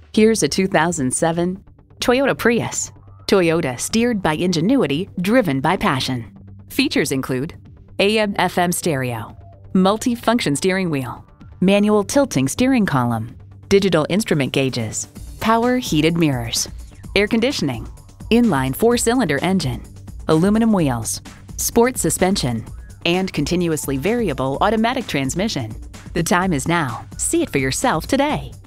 Here's a 2007 Toyota Prius. Toyota, steered by ingenuity, driven by passion. Features include AM/FM stereo, multi-function steering wheel, manual tilting steering column, digital instrument gauges, power heated mirrors, air conditioning, inline 4-cylinder engine, aluminum wheels, sports suspension, and continuously variable automatic transmission. The time is now. See it for yourself today.